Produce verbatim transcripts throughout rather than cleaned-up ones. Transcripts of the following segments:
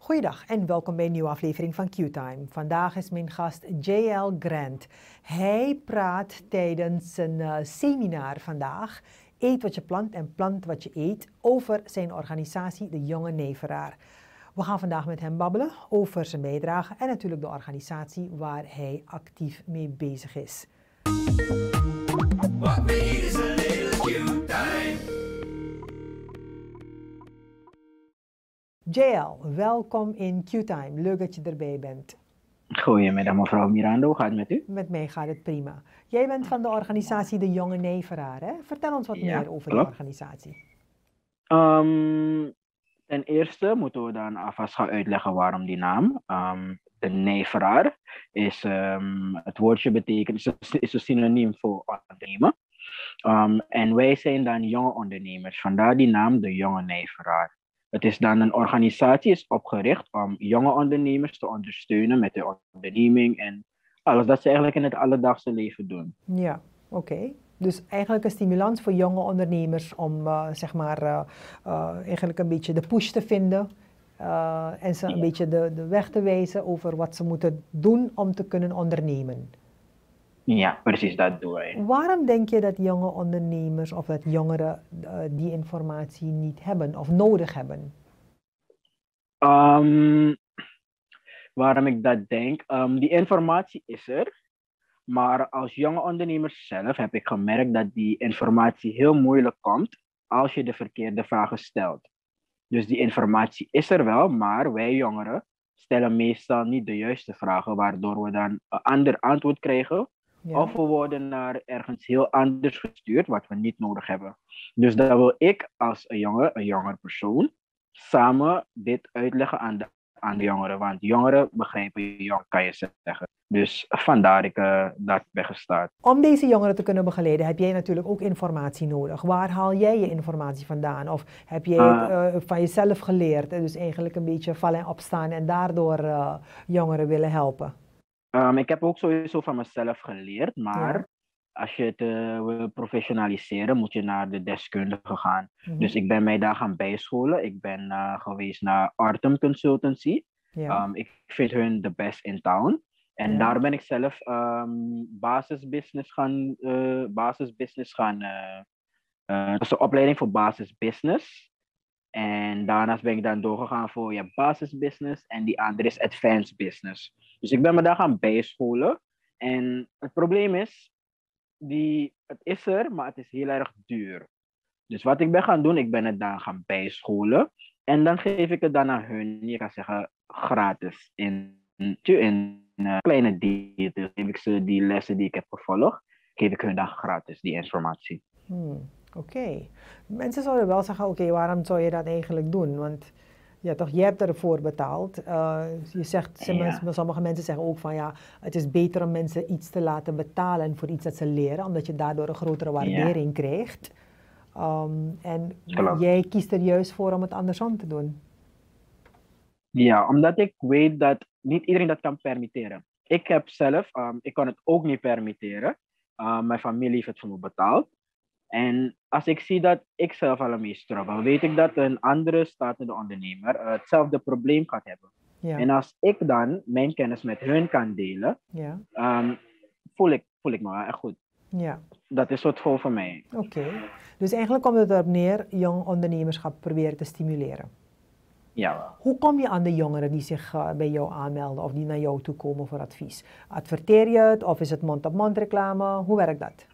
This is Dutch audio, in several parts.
Goeiedag en welkom bij een nieuwe aflevering van Q-Time. Vandaag is mijn gast J L Grant. Hij praat tijdens een uh, seminar vandaag, Eet wat je plant en plant wat je eet, over zijn organisatie De Jonge Nijveraar. We gaan vandaag met hem babbelen over zijn bijdrage en natuurlijk de organisatie waar hij actief mee bezig is. What we need is a little Q-Time. J L, welkom in Q-Time. Leuk dat je erbij bent. Goedemiddag mevrouw Miranda, hoe gaat het met u? Met mij gaat het prima. Jij bent van de organisatie De Jonge Nijveraar, hè? Vertel ons wat Ja, meer over klopt. de organisatie. Um, ten eerste moeten we dan alvast gaan uitleggen waarom die naam. Um, de Nijveraar is, um, het woordje betekent, is een, is een synoniem voor ondernemen. Um, en wij zijn dan jonge ondernemers, vandaar die naam De Jonge Nijveraar. Het is dan een organisatie, is opgericht om jonge ondernemers te ondersteunen met de onderneming en alles dat ze eigenlijk in het alledaagse leven doen. Ja, oké. Okay. Dus eigenlijk een stimulans voor jonge ondernemers om uh, zeg maar uh, uh, eigenlijk een beetje de push te vinden uh, en ze een Ja. beetje de, de weg te wijzen over wat ze moeten doen om te kunnen ondernemen. Ja, precies, dat doen wij. Waarom denk je dat jonge ondernemers of dat jongeren uh, die informatie niet hebben of nodig hebben? Um, waarom ik dat denk? Um, die informatie is er, maar als jonge ondernemers zelf heb ik gemerkt dat die informatie heel moeilijk komt als je de verkeerde vragen stelt. Dus die informatie is er wel, maar wij jongeren stellen meestal niet de juiste vragen, waardoor we dan een ander antwoord krijgen. Ja. Of we worden naar ergens heel anders gestuurd, wat we niet nodig hebben. Dus dan wil ik als een jongen, een jonger persoon, samen dit uitleggen aan de, aan de jongeren. Want jongeren begrijpen jong, kan je zeggen. Dus vandaar ik uh, dat ben gestart. Om deze jongeren te kunnen begeleiden heb jij natuurlijk ook informatie nodig. Waar haal jij je informatie vandaan? Of heb jij het uh, van jezelf geleerd? Dus eigenlijk een beetje vallen en opstaan en daardoor uh, jongeren willen helpen? Um, ik heb ook sowieso van mezelf geleerd, maar ja. als je het uh, wil professionaliseren, moet je naar de deskundige gaan. Mm-hmm. Dus ik ben mij daar gaan bijscholen. Ik ben uh, geweest naar Artem Consultancy. Ja. Um, ik vind hun de best in town. En ja. daar ben ik zelf um, basisbusiness gaan, uh, basisbusiness gaan, uh, uh, dat is de opleiding voor basisbusiness. En daarnaast ben ik dan doorgegaan voor ja, basisbusiness en die andere is advanced business. Dus ik ben me daar gaan bijscholen. En het probleem is, die, het is er, maar het is heel erg duur. Dus wat ik ben gaan doen, ik ben het dan gaan bijscholen. En dan geef ik het dan aan hun, je kan zeggen, gratis. In, in uh, kleine details geef ik ze die lessen die ik heb gevolgd, geef ik hun dan gratis, die informatie. Hmm. Oké. Okay. Mensen zouden wel zeggen, oké, okay, waarom zou je dat eigenlijk doen? Want ja, toch, je hebt ervoor betaald. Uh, je zegt, ja. Sommige mensen zeggen ook van ja, het is beter om mensen iets te laten betalen voor iets dat ze leren, omdat je daardoor een grotere waardering ja. krijgt. Um, en Klopt. Jij kiest er juist voor om het andersom te doen. Ja, omdat ik weet dat niet iedereen dat kan permitteren. Ik heb zelf, um, ik kan het ook niet permitteren. Uh, mijn familie heeft het voor me betaald. En als ik zie dat ik zelf al mee struggle, weet ik dat een andere startende ondernemer uh, hetzelfde probleem gaat hebben. Ja. En als ik dan mijn kennis met hun kan delen, ja. um, voel, ik, voel ik me echt goed. Ja. Dat is wat voor voor mij. Oké. Okay. Dus eigenlijk komt het erop neer, jong ondernemerschap proberen te stimuleren. Ja. Hoe kom je aan de jongeren die zich uh, bij jou aanmelden of die naar jou toe komen voor advies? Adverteer je het of is het mond-op-mond reclame? Hoe werkt dat?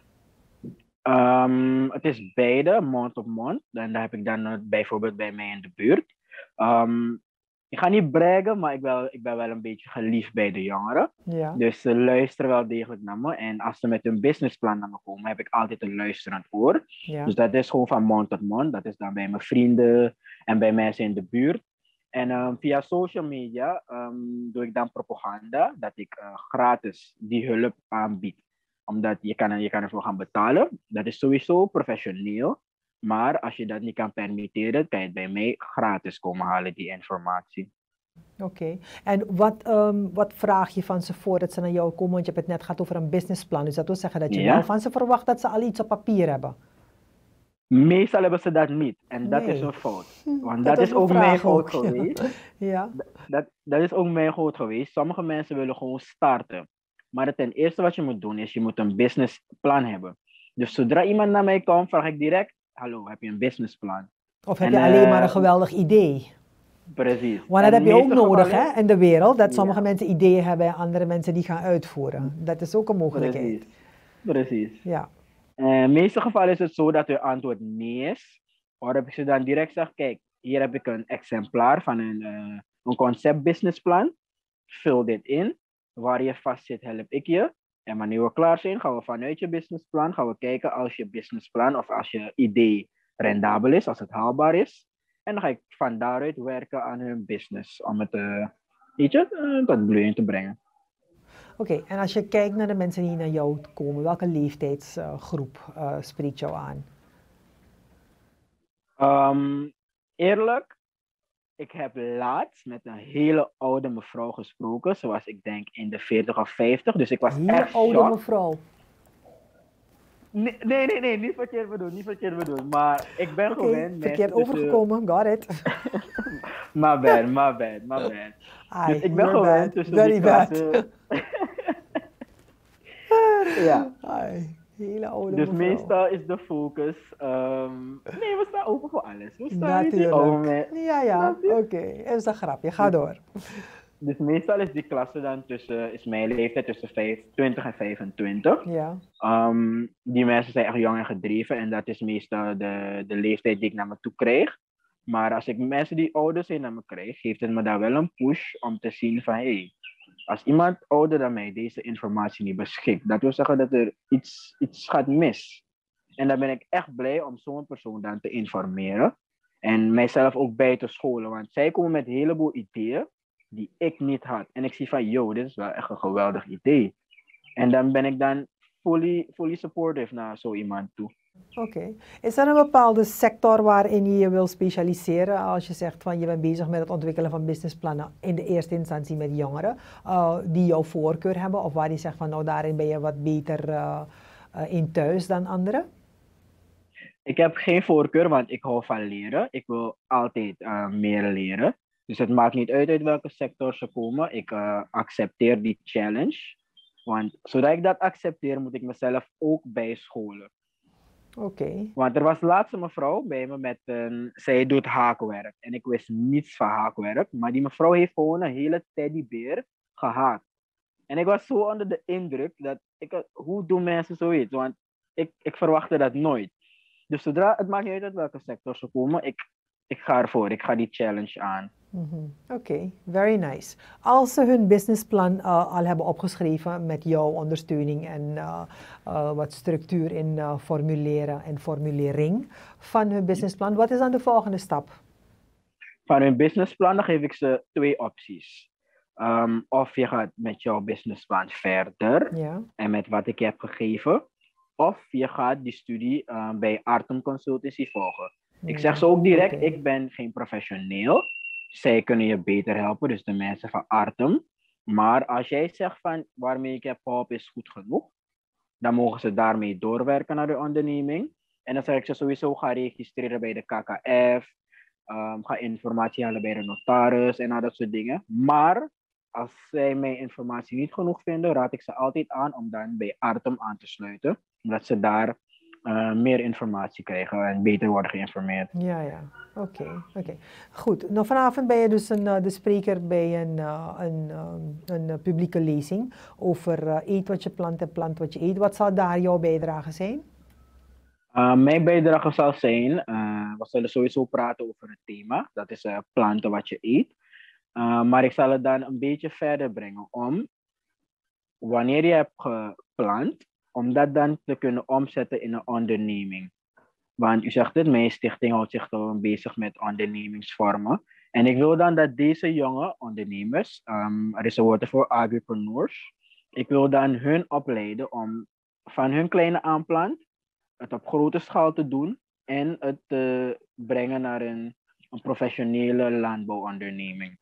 Um, het is beide, mond op mond. En daar heb ik dan uh, bijvoorbeeld bij mij in de buurt. Um, ik ga niet braggen, maar ik ben, ik ben wel een beetje geliefd bij de jongeren. Ja. Dus ze luisteren wel degelijk naar me. En als ze met hun businessplan naar me komen, heb ik altijd een luisterend oor. Ja. Dus dat is gewoon van mond tot mond. Dat is dan bij mijn vrienden en bij mensen in de buurt. En um, via social media um, doe ik dan propaganda, dat ik uh, gratis die hulp aanbied. Omdat je kan, je kan ervoor gaan betalen. Dat is sowieso professioneel. Maar als je dat niet kan permitteren, kan je het bij mij gratis komen halen, die informatie. Oké. Okay. En wat, um, wat vraag je van ze voordat ze naar jou komen? Want je hebt het net gehad over een businessplan. Dus dat wil zeggen dat je ja. wel van ze verwacht dat ze al iets op papier hebben. Meestal hebben ze dat niet. En dat is Nee. een fout. Hm, Want dat dat was is mijn ook mijn vraag ook. fout Ja. geweest. Ja. D- Dat, dat is ook mijn fout geweest. Sommige mensen willen gewoon starten. Maar ten eerste wat je moet doen is, je moet een businessplan hebben. Dus zodra iemand naar mij komt, vraag ik direct, hallo, heb je een businessplan? Of heb En je alleen maar een eh, geweldig idee? precies. Want dat En heb de je ook meeste nodig gevallen, hè, in de wereld, dat sommige ja, mensen ideeën hebben en andere mensen die gaan uitvoeren. Dat is ook een mogelijkheid. precies. Precies. Ja. In de meeste gevallen is het zo dat je antwoord nee is. Waarop ik ze dan direct zeg, kijk, hier heb ik een exemplaar van een, uh, een concept businessplan. Vul dit in. Waar je vast zit, help ik je. En wanneer we klaar zijn, gaan we vanuit je businessplan gaan we kijken als je businessplan of als je idee rendabel is, als het haalbaar is. En dan ga ik van daaruit werken aan hun business om het uh, weet je, uh, tot bloeiing te brengen. Oké, okay, en als je kijkt naar de mensen die naar jou komen, welke leeftijdsgroep uh, spreekt jou aan? Um, eerlijk, ik heb laatst met een hele oude mevrouw gesproken, zoals ik denk in de veertig of vijftig. Dus ik was hele echt oude shocked. mevrouw? Nee, nee, nee, nee, niet verkeerd bedoeld, niet verkeerd bedoeld. Maar ik ben okay, gewend met... verkeerd overgekomen, got it. my bad, my bad, my bad. Ai, dus ik ben gewend bad. tussen Very die klassen. ja. Ai, hele oude dus mevrouw. meestal is de focus... Um, nee, we staan open voor alles. We staan niet Natuurlijk. open met... Ja, ja, oké. Okay. Is dat grapje, ga door. Dus meestal is die klasse dan tussen, is mijn leeftijd tussen twintig en vijfentwintig. Ja. Um, die mensen zijn echt jong en gedreven en dat is meestal de, de leeftijd die ik naar me toe krijg. Maar als ik mensen die ouder zijn naar me krijg, geeft het me dan wel een push om te zien van hé, hey, als iemand ouder dan mij deze informatie niet beschikt, dat wil zeggen dat er iets, iets gaat mis. En dan ben ik echt blij om zo'n persoon dan te informeren en mijzelf ook bij te scholen, want zij komen met een heleboel ideeën die ik niet had. En ik zie van, yo, dit is wel echt een geweldig idee. En dan ben ik dan fully, fully supportive naar zo iemand toe. Oké. Okay. Is er een bepaalde sector waarin je je wil specialiseren? Als je zegt van je bent bezig met het ontwikkelen van businessplannen in de eerste instantie met jongeren, uh, die jouw voorkeur hebben, of waar je zegt van nou daarin ben je wat beter uh, uh, in thuis dan anderen? Ik heb geen voorkeur, want ik hou van leren. Ik wil altijd uh, meer leren. Dus het maakt niet uit uit welke sector ze komen. Ik uh, accepteer die challenge. Want zodat ik dat accepteer, moet ik mezelf ook bijscholen. Oké. Okay. Want er was laatst een mevrouw bij me met een... Zij doet haakwerk. En ik wist niets van haakwerk. Maar die mevrouw heeft gewoon een hele teddybeer gehaakt. En ik was zo onder de indruk dat... Ik, hoe doen mensen zoiets? Want ik, ik verwachtte dat nooit. Dus zodra, het maakt niet uit uit welke sector ze komen, ik, ik ga ervoor, ik ga die challenge aan. Mm-hmm. Oké, okay. Very nice. Als ze hun businessplan uh, al hebben opgeschreven met jouw ondersteuning en uh, uh, wat structuur in uh, formuleren en formulering van hun businessplan, wat is dan de volgende stap? Van hun businessplan dan geef ik ze twee opties. Um, of je gaat met jouw businessplan verder ja. en met wat ik je heb gegeven. Of je gaat die studie uh, bij Artem Consultancy volgen. Mm, ik zeg ze ook direct, okay. Ik ben geen professioneel. Zij kunnen je beter helpen, dus de mensen van Artem. Maar als jij zegt van waarmee ik heb geholpen is goed genoeg, dan mogen ze daarmee doorwerken naar de onderneming. En dan zeg ik ze sowieso ga registreren bij de K K F. Um, ga informatie halen bij de notaris en al dat soort dingen. Maar als zij mijn informatie niet genoeg vinden, raad ik ze altijd aan om dan bij Artem aan te sluiten. Omdat ze daar uh, meer informatie krijgen en beter worden geïnformeerd. Ja, ja. Oké, okay, oké. Okay. Goed. Nou, vanavond ben je dus een, uh, de spreker bij een, uh, een, um, een uh, publieke lezing over uh, eet wat je plant en plant wat je eet. Wat zal daar jouw bijdrage zijn? Uh, mijn bijdrage zal zijn, uh, we zullen sowieso praten over het thema. Dat is uh, planten wat je eet. Uh, maar ik zal het dan een beetje verder brengen om, wanneer je hebt geplant, om dat dan te kunnen omzetten in een onderneming. Want u zegt het, mijn stichting houdt zich gewoon bezig met ondernemingsvormen. En ik wil dan dat deze jonge ondernemers, um, er is een woord voor agripreneurs, ik wil dan hun opleiden om van hun kleine aanplant het op grote schaal te doen en het te brengen naar een, een professionele landbouwonderneming.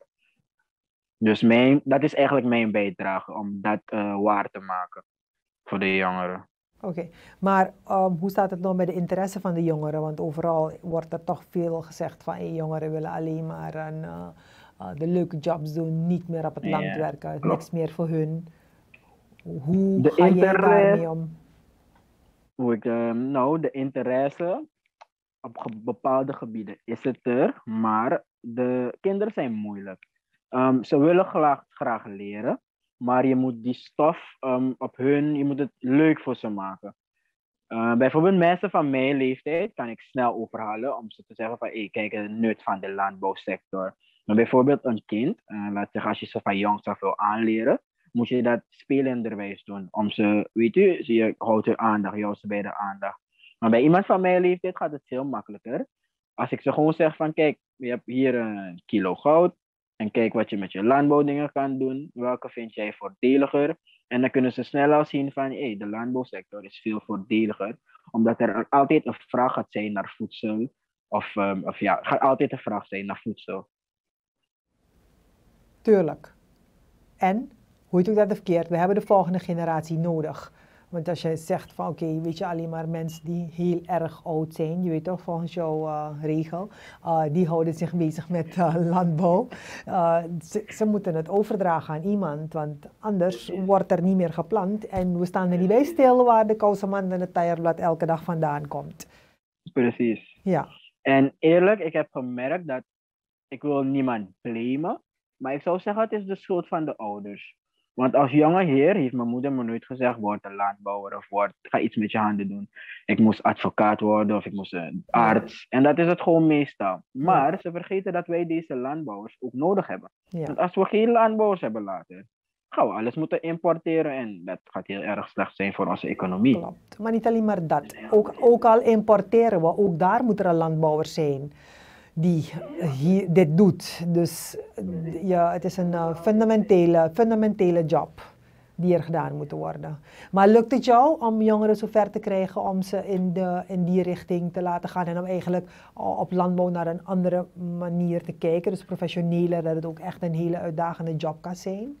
Dus mijn, dat is eigenlijk mijn bijdrage om dat uh, waar te maken voor de jongeren. Oké, okay. Maar um, hoe staat het nou met de interesse van de jongeren? Want overal wordt er toch veel gezegd van hey, jongeren willen alleen maar een, uh, uh, de leuke jobs doen, niet meer op het Ja, land werken, klopt. niks meer voor hun. Hoe De ga jij interesse, daarmee om? hoe ik, um, nou, de interesse op ge- bepaalde gebieden is het er, maar de kinderen zijn moeilijk. Um, ze willen graag, graag leren, maar je moet die stof um, op hun, je moet het leuk voor ze maken. Uh, bijvoorbeeld mensen van mijn leeftijd kan ik snel overhalen om ze te zeggen van, hey, kijk, de nut van de landbouwsector. Maar bijvoorbeeld een kind, uh, laat zeggen, als je ze van jongs af wil aanleren, moet je dat spelenderwijs doen. Om ze, weet je, je houdt hun aandacht, je houdt ze bij de aandacht. Maar bij iemand van mijn leeftijd gaat het veel makkelijker. Als ik ze gewoon zeg van, kijk, je hebt hier een kilo goud. En kijk wat je met je landbouwdingen kan doen. Welke vind jij voordeliger? En dan kunnen ze snel al zien van, hey, de landbouwsector is veel voordeliger. Omdat er altijd een vraag gaat zijn naar voedsel. Of, um, of ja, er gaat altijd een vraag zijn naar voedsel. Tuurlijk. En, hoe je het ook dat verkeerd, we hebben de volgende generatie nodig. Want als je zegt van oké, okay, weet je, alleen maar mensen die heel erg oud zijn, je weet toch, volgens jouw uh, regel, uh, die houden zich bezig met uh, landbouw. Uh, ze, ze moeten het overdragen aan iemand, want anders wordt er niet meer geplant en we staan er niet bij stil waar de kousenman en het taierblad elke dag vandaan komt. Precies. Ja. En eerlijk, ik heb gemerkt dat, ik wil niemand blamen, maar ik zou zeggen het is de schuld van de ouders. Want als jonge heer heeft mijn moeder me nooit gezegd, word een landbouwer of word, ga iets met je handen doen. Ik moest advocaat worden of ik moest een arts. Ja. En dat is het gewoon meestal. Maar ja. Ze vergeten dat wij deze landbouwers ook nodig hebben. Ja. Want als we geen landbouwers hebben later, gaan we alles moeten importeren en dat gaat heel erg slecht zijn voor onze economie. Klopt. Maar niet alleen maar dat. Ook, ook al importeren we, ook daar moet er een landbouwer zijn die hier, dit doet. Dus ja, het is een uh, fundamentele, fundamentele job die er gedaan moet worden. Maar lukt het jou om jongeren zover te krijgen om ze in, de, in die richting te laten gaan en om eigenlijk op landbouw naar een andere manier te kijken, dus professioneler, dat het ook echt een hele uitdagende job kan zijn?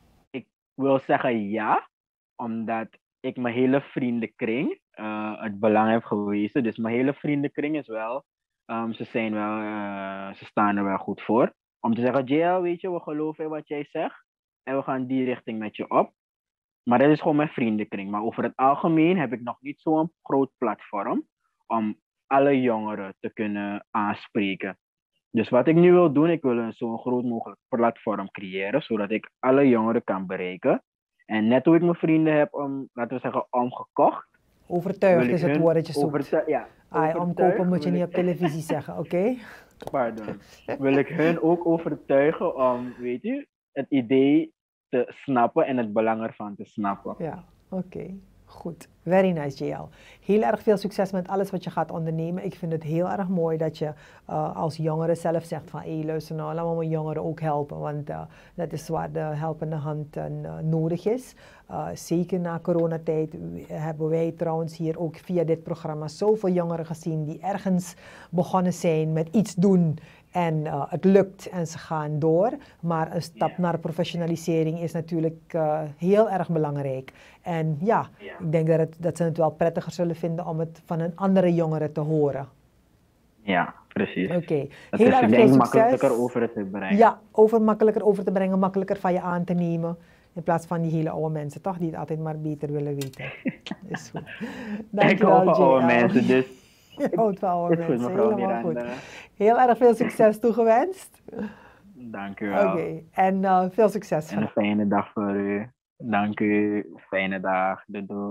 Ik wil zeggen ja, omdat ik mijn hele vriendenkring uh, het belang heb gewezen. Dus mijn hele vriendenkring is wel Um, ze, zijn wel, uh, ze staan er wel goed voor. Om te zeggen, J L, weet je, we geloven in wat jij zegt. En we gaan die richting met je op. Maar dat is gewoon mijn vriendenkring. Maar over het algemeen heb ik nog niet zo'n groot platform om alle jongeren te kunnen aanspreken. Dus wat ik nu wil doen, ik wil een zo'n groot mogelijk platform creëren, zodat ik alle jongeren kan bereiken. En net hoe ik mijn vrienden heb, om, laten we zeggen, omgekocht. Overtuigd is het woord dat je zoekt. Overtu- ja, ah, omkopen moet je niet op televisie zeggen, oké? Okay? Pardon. Wil ik hun ook overtuigen om, weet je, het idee te snappen en het belang ervan te snappen. Ja, oké. Okay. Goed. Very nice, J L. Heel erg veel succes met alles wat je gaat ondernemen. Ik vind het heel erg mooi dat je uh, als jongere zelf zegt van, hé, hey, luister nou, laten we mijn jongeren ook helpen. Want uh, dat is waar de helpende hand uh, nodig is. Uh, zeker na coronatijd hebben wij trouwens hier ook via dit programma zoveel jongeren gezien die ergens begonnen zijn met iets doen. En uh, het lukt en ze gaan door. Maar een stap yeah. naar professionalisering is natuurlijk uh, heel erg belangrijk. En ja, yeah. ik denk dat, het, dat ze het wel prettiger zullen vinden om het van een andere jongere te horen. Ja, precies. Oké. Okay. Dat heel is erg ik veel denk succes. Makkelijker over te brengen. Ja, over, makkelijker over te brengen, makkelijker van je aan te nemen. In plaats van die hele oude mensen, toch? Die het altijd maar beter willen weten. Is goed. Dankjewel, ik hou van oude mensen, dus... Je houdt van oude is mensen, goed, helemaal Miranda. goed. Heel erg veel succes toegewenst. Dank u wel. Oké, okay. en uh, veel succes. En een fijne dag voor u. Dank u. Fijne dag. Doei doei.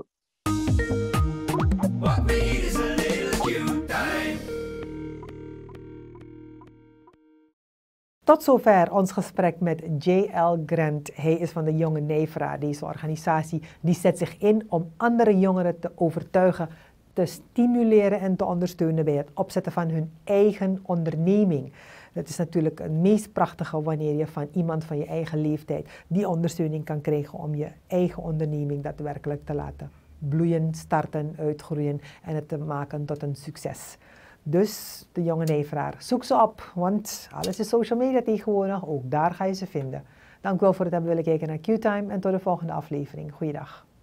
Tot zover ons gesprek met J L Grant. Hij is van de Jonge Nefra. Deze organisatie die zet zich in om andere jongeren te overtuigen, te stimuleren en te ondersteunen bij het opzetten van hun eigen onderneming. Dat is natuurlijk het meest prachtige wanneer je van iemand van je eigen leeftijd die ondersteuning kan krijgen om je eigen onderneming daadwerkelijk te laten bloeien, starten, uitgroeien en het te maken tot een succes. Dus de Jonge Nefraar, zoek ze op, want alles is social media tegenwoordig, ook daar ga je ze vinden. Dank u wel voor het hebben willen kijken naar Q-Time en tot de volgende aflevering. Goeiedag.